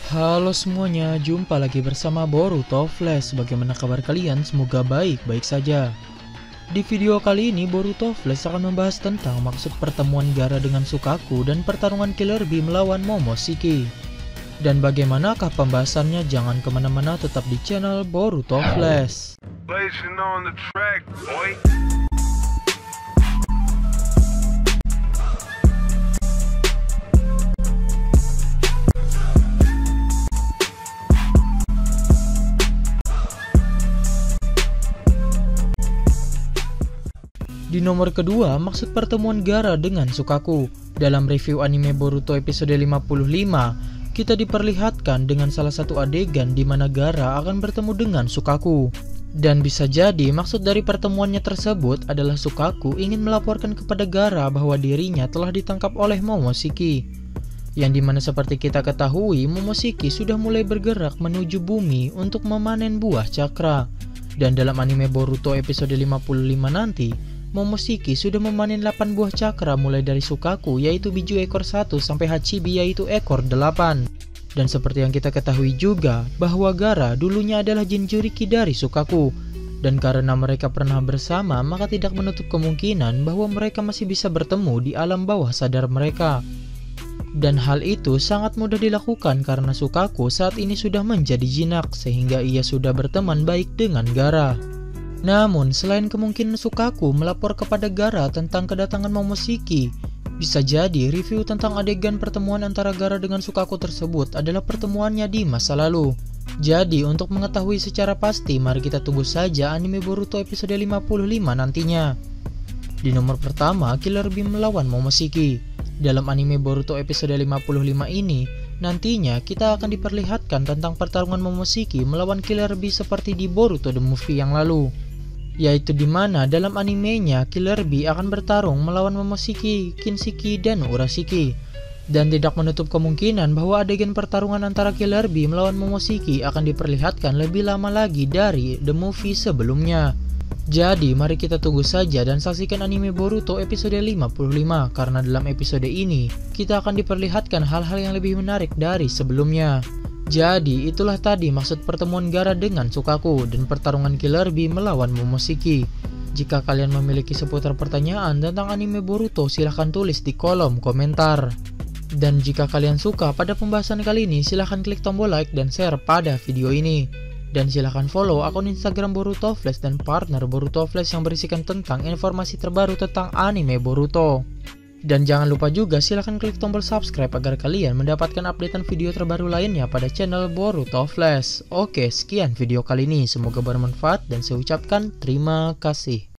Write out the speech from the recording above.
Halo semuanya, jumpa lagi bersama Boruto Flash. Bagaimana kabar kalian? Semoga baik-baik saja. Di video kali ini Boruto Flash akan membahas tentang maksud pertemuan Gaara dengan Sukaku dan pertarungan Killer Bee melawan Momoshiki. Dan bagaimanakah pembahasannya? Jangan kemana-mana, tetap di channel Boruto Flash. Di nomor kedua, maksud pertemuan Gaara dengan Sukaku. Dalam review anime Boruto episode 55, kita diperlihatkan dengan salah satu adegan di mana Gaara akan bertemu dengan Sukaku. Dan bisa jadi maksud dari pertemuannya tersebut adalah Sukaku ingin melaporkan kepada Gaara bahwa dirinya telah ditangkap oleh Momoshiki. Yang dimana seperti kita ketahui, Momoshiki sudah mulai bergerak menuju bumi untuk memanen buah cakra. Dan dalam anime Boruto episode 55 nanti, Momoshiki sudah memanen 8 buah cakra mulai dari Sukaku yaitu Biju ekor 1 sampai Hachibi yaitu ekor 8. Dan seperti yang kita ketahui juga bahwa Gaara dulunya adalah Jinchuriki dari Sukaku. Dan karena mereka pernah bersama, maka tidak menutup kemungkinan bahwa mereka masih bisa bertemu di alam bawah sadar mereka. Dan hal itu sangat mudah dilakukan karena Sukaku saat ini sudah menjadi jinak sehingga ia sudah berteman baik dengan Gaara. Namun, selain kemungkinan Sukaku melapor kepada Gaara tentang kedatangan Momoshiki, bisa jadi review tentang adegan pertemuan antara Gaara dengan Sukaku tersebut adalah pertemuannya di masa lalu. Jadi, untuk mengetahui secara pasti, mari kita tunggu saja anime Boruto episode 55 nantinya. Di nomor pertama, Killer Bee melawan Momoshiki. Dalam anime Boruto episode 55 ini, nantinya kita akan diperlihatkan tentang pertarungan Momoshiki melawan Killer Bee seperti di Boruto The Movie yang lalu. Yaitu dimana dalam animenya Killer Bee akan bertarung melawan Momoshiki, Kinshiki, dan Urashiki. Dan tidak menutup kemungkinan bahwa adegan pertarungan antara Killer Bee melawan Momoshiki akan diperlihatkan lebih lama lagi dari The Movie sebelumnya. Jadi mari kita tunggu saja dan saksikan anime Boruto episode 55 karena dalam episode ini kita akan diperlihatkan hal-hal yang lebih menarik dari sebelumnya. Jadi itulah tadi maksud pertemuan Gaara dengan Sukaku dan pertarungan Killer Bee melawan Momoshiki. Jika kalian memiliki seputar pertanyaan tentang anime Boruto, silahkan tulis di kolom komentar. Dan jika kalian suka pada pembahasan kali ini, silahkan klik tombol like dan share pada video ini. Dan silahkan follow akun Instagram Boruto Flash dan partner Boruto Flash yang berisikan tentang informasi terbaru tentang anime Boruto. Dan jangan lupa juga silahkan klik tombol subscribe agar kalian mendapatkan updatean video terbaru lainnya pada channel Boruto Flash. Oke, sekian video kali ini, semoga bermanfaat dan saya ucapkan terima kasih.